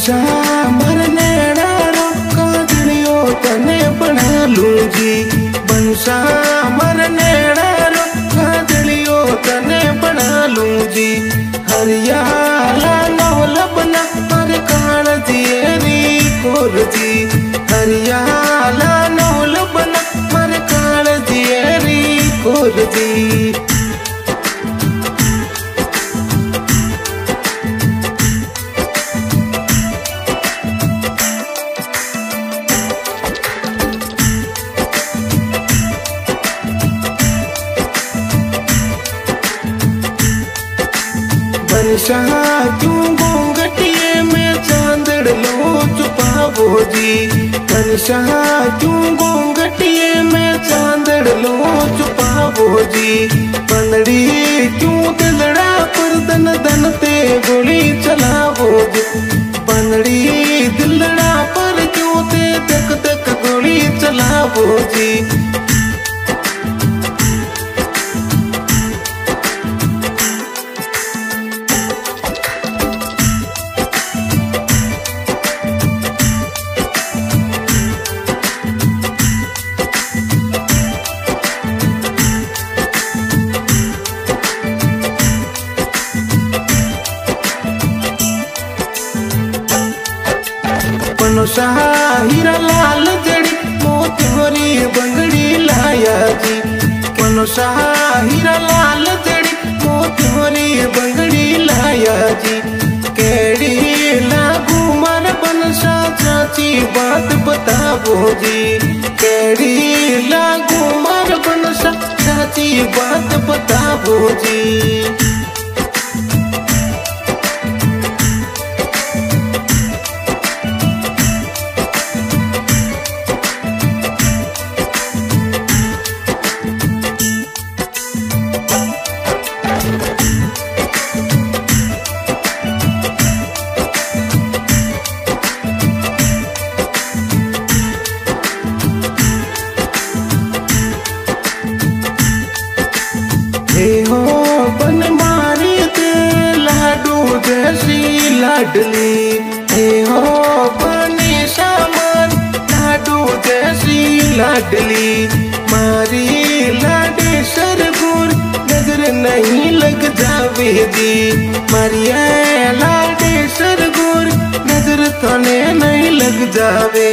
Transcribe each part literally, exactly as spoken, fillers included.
बनसा मरने डारो काजलियो तने बना लूंगी। बनसा मरने डारो काजलियो तने बना लूंगी। हरियाला नौल बना पर काल दिएरी कोर जी। हरियाला नौल बना पर काल दिएरी कोर जी। बनसा क्यों घूंघटिए में चांदड़ लो छुपावो जी। बनसा क्यों घूंघटिए में चांदड़ लो छुपावो जी। पंदड़ी क्यों दिलड़ा पर दन दन ते गोली चलावो जी। पंदड़ी दिलड़ा पर क्यों ते तक तक गोली चलावो जी। बनसा हीरा लाल जड़ी मोती बंगड़ी लाया जी। बनसा हीरा लाल जड़ी मोती बंगड़ी लाया जी। केड़ी लागू मर बनसा चाची बात बतावो जी। केड़ी लागू मर बनसा चाची बात बतावो जी। हे हो बन मारी ते लाडू जैसी लाडली। हे हो बनी सामान लाडू जैसी लाडली। मारी लाडे सरगुर नजर नहीं लग जावे जी। मारिया लाडे सरगुर नजर थाने नहीं लग जावे।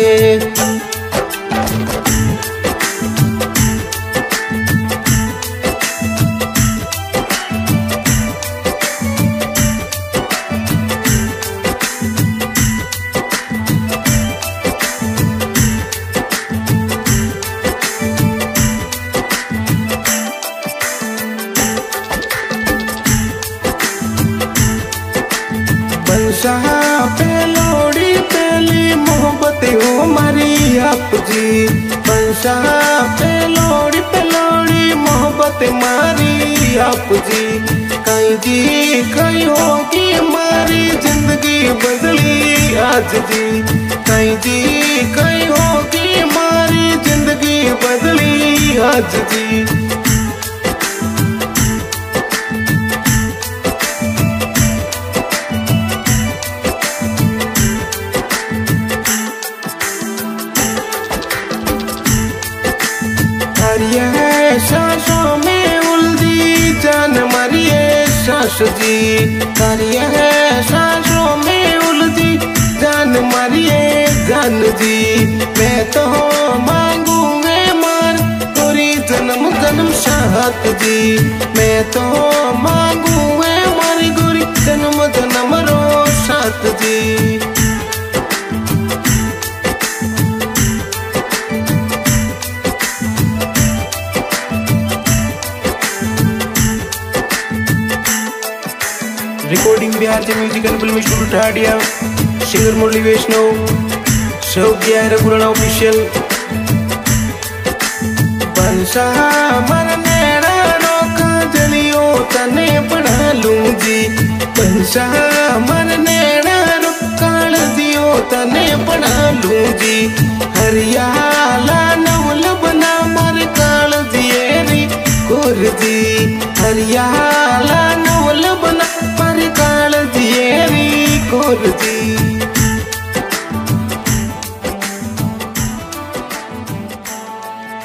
बनसा पे लोड़ी पहली मोहब्बत हो मारी आप जी। बनसा पे लोड़ी पे लोड़ी मोहब्बत मारी आप जी। कहीं जी कहीं होगी हमारी जिंदगी बदली आज जी। कहीं जी कहीं होगी हमारी जिंदगी बदली आज जी। मारिए सांसों में उलझी जान मारिए सांस जी। मारिए सांसों में उलझी जान मारिए जान जी। मैं तो मांगूंगे मार पूरी जन्म जन्म साथ जी। मैं तो मांगूंगे मारी गोरी जन्म जन्म रो साथ जी। रिकॉर्डिंग बिहार से music and film studio Thadiya. Singer Murli Vaishnav. Saugya Raghurana official. बनसा मरने डारो काजलियो तने बना लूंगी। बनसा मरने डारो काल दियो तने बना लूंगी। हरियाला नवल बना मर काल दिएरी कोर जी। हरियाला नवल बना पर काल दिएरी कोर जी।